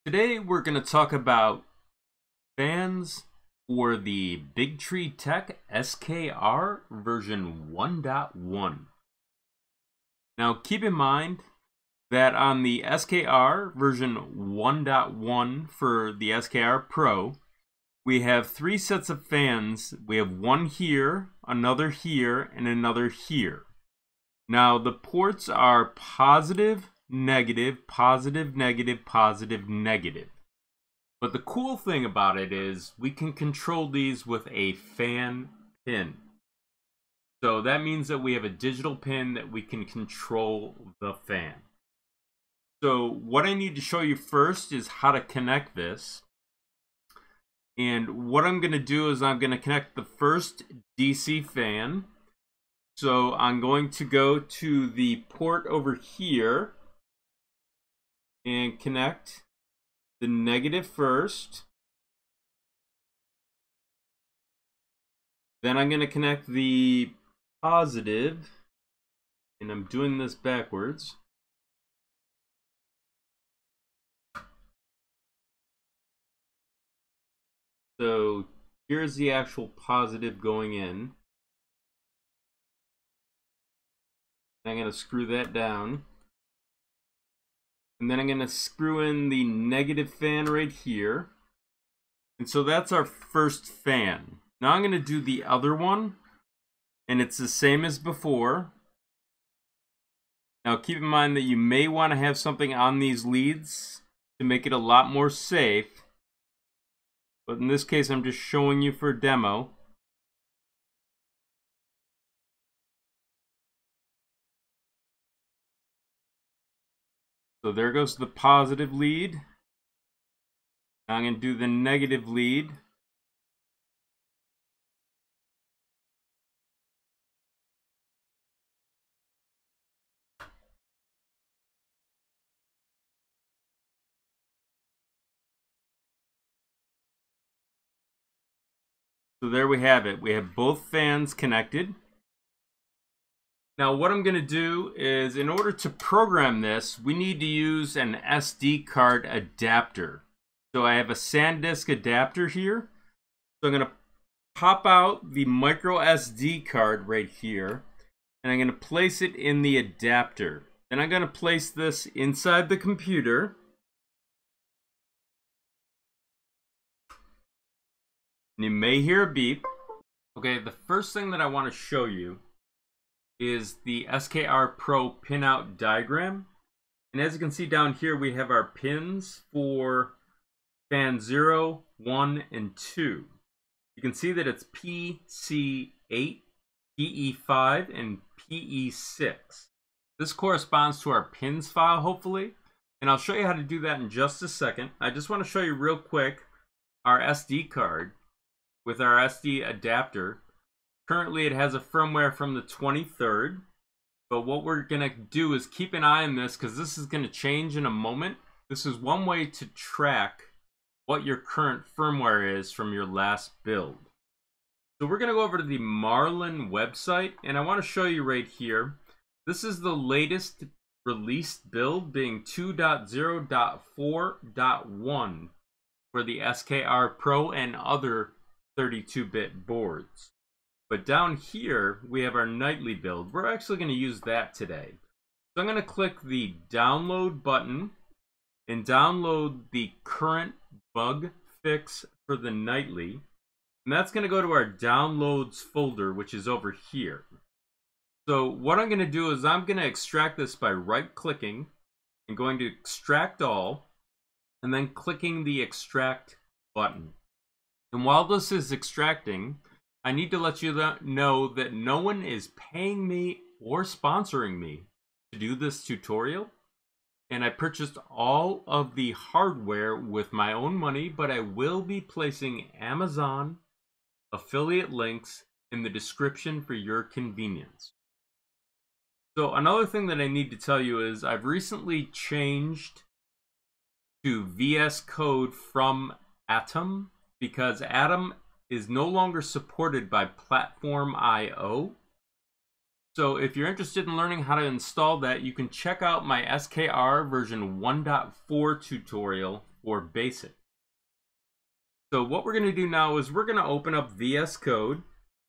Today we're going to talk about fans for the Big Tree Tech SKR version 1.1. Now keep in mind that on the SKR version 1.1 for the SKR Pro, we have three sets of fans. We have one here, another here, and another here. Now the ports are positive, negative, positive, negative, positive, negative. But the cool thing about it is we can control these with a fan pin. So that means that we have a digital pin that we can control the fan. So what I need to show you first is how to connect this. And what I'm going to do is I'm going to connect the first DC fan. So I'm going to go to the port over here and connect the negative first. Then I'm going to connect the positive, and I'm doing this backwards. So here's the actual positive going in. I'm going to screw that down. And then I'm going to screw in the negative fan right here. And so that's our first fan. Now I'm going to do the other one. And it's the same as before. Now keep in mind that you may want to have something on these leads to make it a lot more safe. But in this case, I'm just showing you for a demo. So there goes the positive lead. Now I'm going to do the negative lead. So there we have it. We have both fans connected. Now what I'm going to do is, in order to program this, we need to use an SD card adapter. So I have a SanDisk adapter here. So I'm going to pop out the micro SD card right here, and I'm going to place it in the adapter. Then I'm going to place this inside the computer. And you may hear a beep. Okay, the first thing that I want to show you is the SKR Pro pinout diagram. And as you can see down here, we have our pins for fan 0, 1, and 2. You can see that it's PC8, PE5, and PE6. This corresponds to our pins file, hopefully. And I'll show you how to do that in just a second. I just want to show you real quick our SD card with our SD adapter. Currently it has a firmware from the 23rd, but what we're going to do is keep an eye on this because this is going to change in a moment. This is one way to track what your current firmware is from your last build. So we're going to go over to the Marlin website, and I want to show you right here. This is the latest released build, being 2.0.4.1 for the SKR Pro and other 32-bit boards. But down here, we have our nightly build. We're actually going to use that today. So I'm going to click the download button and download the current bug fix for the nightly. And that's going to go to our downloads folder, which is over here. So what I'm going to do is I'm going to extract this by right-clicking and going to extract all, and then clicking the extract button. And while this is extracting, I need to let you know that no one is paying me or sponsoring me to do this tutorial. And I purchased all of the hardware with my own money, but I will be placing Amazon affiliate links in the description for your convenience. So another thing that I need to tell you is I've recently changed to VS Code from Atom because Atom is no longer supported by Platform.io. So if you're interested in learning how to install that, you can check out my SKR version 1.4 tutorial for basic. So what we're going to do now is we're going to open up VS Code.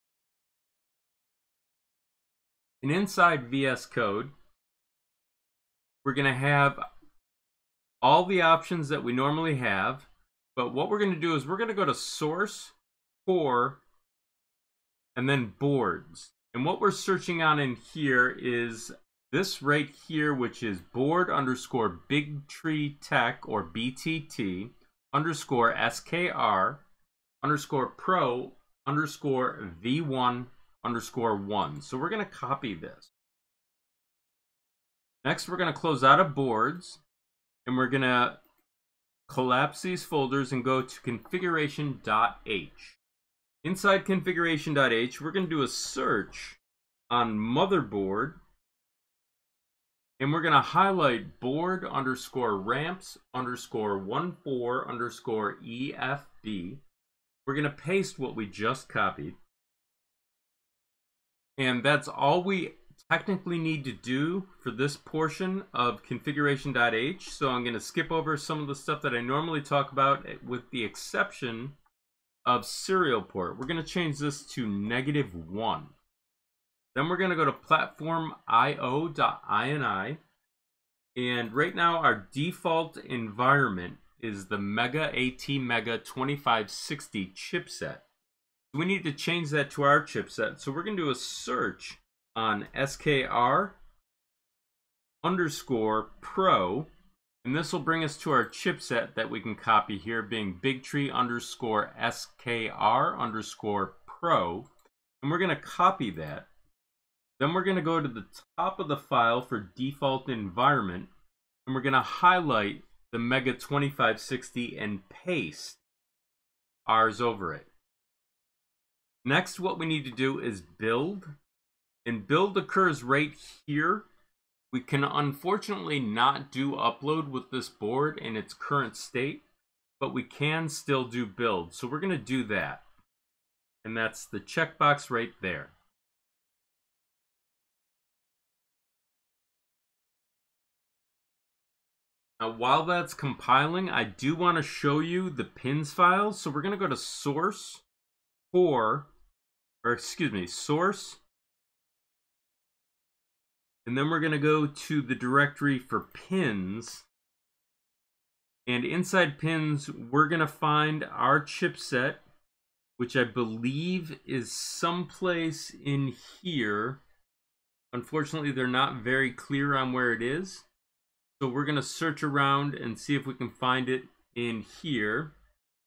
And inside VS Code, we're going to have all the options that we normally have. But what we're going to do is we're going to go to Source, Core, and then Boards. And what we're searching on in here is this right here, which is board underscore Bigtree Tech, or BTT, underscore SKR, underscore Pro, underscore V1, underscore 1. So we're going to copy this. Next, we're going to close out of Boards, and we're going to collapse these folders and go to configuration.h. Inside configuration.h, we're going to do a search on motherboard, and we're going to highlight board underscore ramps underscore 14 underscore EFB. We're going to paste what we just copied. And that's all we technically need to do for this portion of configuration.h. So I'm going to skip over some of the stuff that I normally talk about, with the exception of serial port. We're going to change this to -1. Then we're going to go to platform.io.ini. And right now our default environment is the Mega ATmega 2560 chipset. We need to change that to our chipset. So we're going to do a search on SKR underscore Pro. And this will bring us to our chipset that we can copy here, being Bigtree underscore SKR underscore Pro. And we're going to copy that. Then we're going to go to the top of the file for default environment. And we're going to highlight the Mega 2560 and paste ours over it. Next, what we need to do is build. And build occurs right here. We can unfortunately not do upload with this board in its current state, but we can still do build. So we're going to do that. And that's the checkbox right there. Now, while that's compiling, I do want to show you the pins files. So we're going to go to Source, Source. And then we're going to go to the directory for pins. And inside pins, we're going to find our chipset, which I believe is someplace in here. Unfortunately, they're not very clear on where it is. So we're going to search around and see if we can find it in here.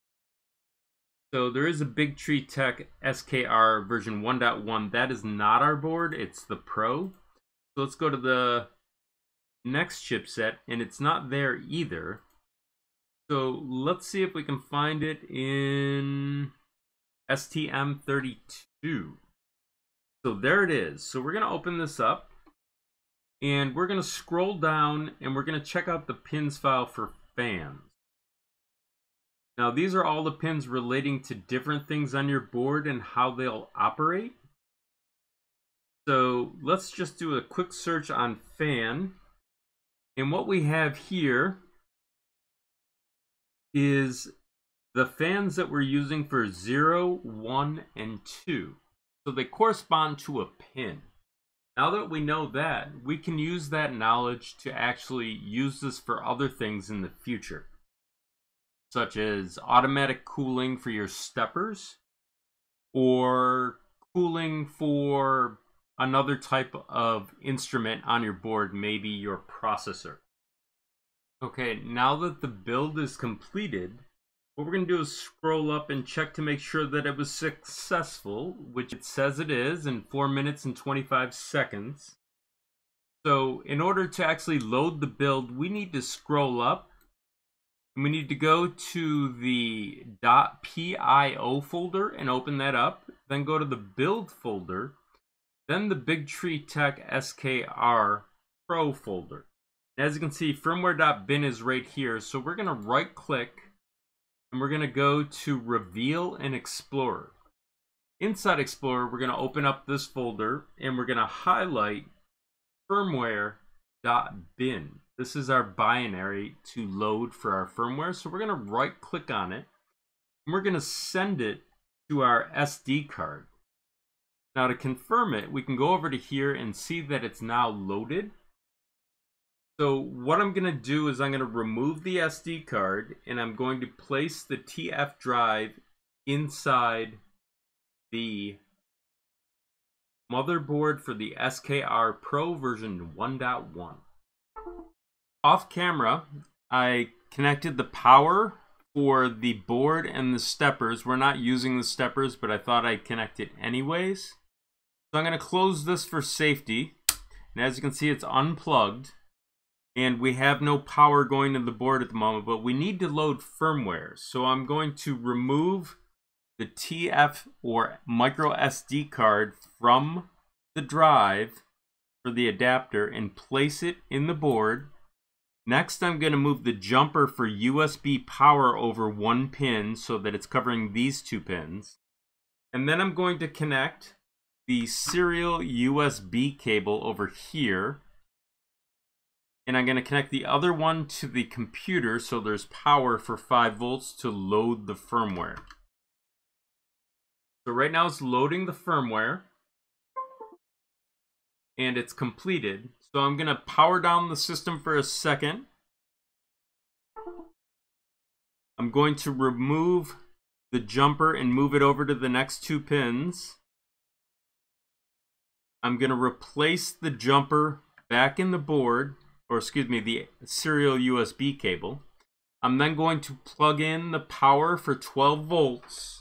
So there is a Bigtree Tech SKR version 1.1. That is not our board, it's the Pro. So let's go to the next chipset, and it's not there either. So let's see if we can find it in STM32. So there it is. So we're going to open this up, and we're going to scroll down, and we're going to check out the pins file for fans. Now, these are all the pins relating to different things on your board and how they'll operate. So let's just do a quick search on fan. And what we have here is the fans that we're using for 0, 1, and 2. So they correspond to a pin. Now that we know that, we can use that knowledge to actually use this for other things in the future, such as automatic cooling for your steppers, or cooling for another type of instrument on your board, maybe your processor. Okay, now that the build is completed, what we're going to do is scroll up and check to make sure that it was successful, which it says it is, in 4 minutes and 25 seconds. So in order to actually load the build, we need to scroll up, and we need to go to the .pio folder and open that up, then go to the build folder, then the Bigtree Tech SKR Pro folder. And as you can see, firmware.bin is right here. So we're going to right click, and we're going to go to Reveal in Explorer. Inside Explorer, we're going to open up this folder and we're going to highlight firmware.bin. This is our binary to load for our firmware. So we're going to right click on it and we're going to send it to our SD card. Now to confirm it, we can go over to here and see that it's now loaded. So what I'm going to do is I'm going to remove the SD card and I'm going to place the TF drive inside the motherboard for the SKR Pro version 1.1. Off camera, I connected the power for the board and the steppers. We're not using the steppers, but I thought I'd connect it anyways. So I'm going to close this for safety. And as you can see, it's unplugged. And we have no power going to the board at the moment, but we need to load firmware. So I'm going to remove the TF or micro SD card from the drive for the adapter and place it in the board. Next, I'm going to move the jumper for USB power over one pin so that it's covering these two pins. And then I'm going to connect the serial USB cable over here. And I'm going to connect the other one to the computer so there's power for 5 volts to load the firmware. So right now it's loading the firmware. And it's completed. So I'm going to power down the system for a second. I'm going to remove the jumper and move it over to the next 2 pins. I'm going to replace the jumper back in the board. Or excuse me, the serial USB cable. I'm then going to plug in the power for 12 volts.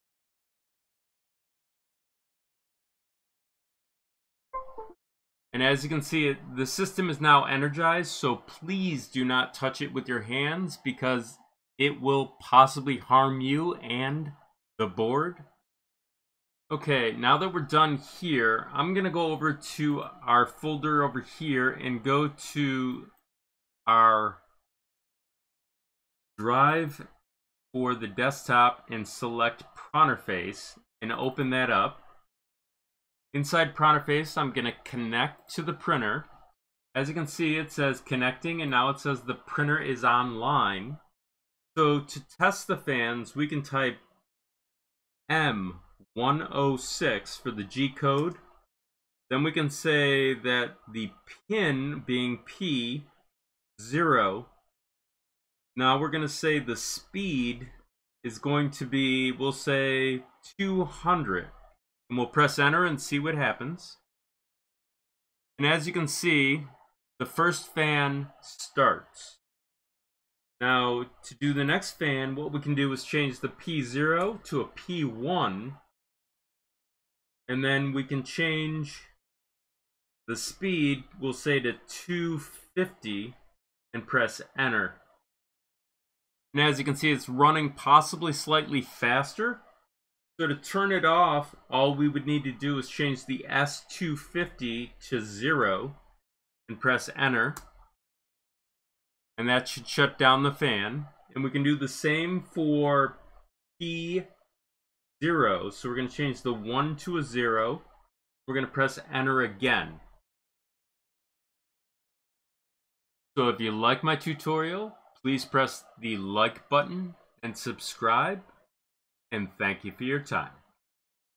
And as you can see, the system is now energized, so please do not touch it with your hands because it will possibly harm you and the board. Okay, now that we're done here, I'm going to go over to our folder over here and go to our drive for the desktop and select Pronterface and open that up. Inside Pronterface, I'm going to connect to the printer. As you can see, it says connecting and now it says the printer is online. So to test the fans, we can type M106 for the G code. Then we can say that the pin being P0. Now we're going to say the speed is going to be, we'll say 200. And we'll press enter and see what happens. And as you can see, the first fan starts. Now, to do the next fan, what we can do is change the P0 to a P1. And then we can change the speed, we'll say to 250, and press enter. And as you can see, it's running possibly slightly faster. So to turn it off, all we would need to do is change the S250 to 0 and press enter. And that should shut down the fan. And we can do the same for P0. So we're going to change the 1 to a 0. We're going to press enter again. So if you like my tutorial, please press the like button and subscribe. And thank you for your time.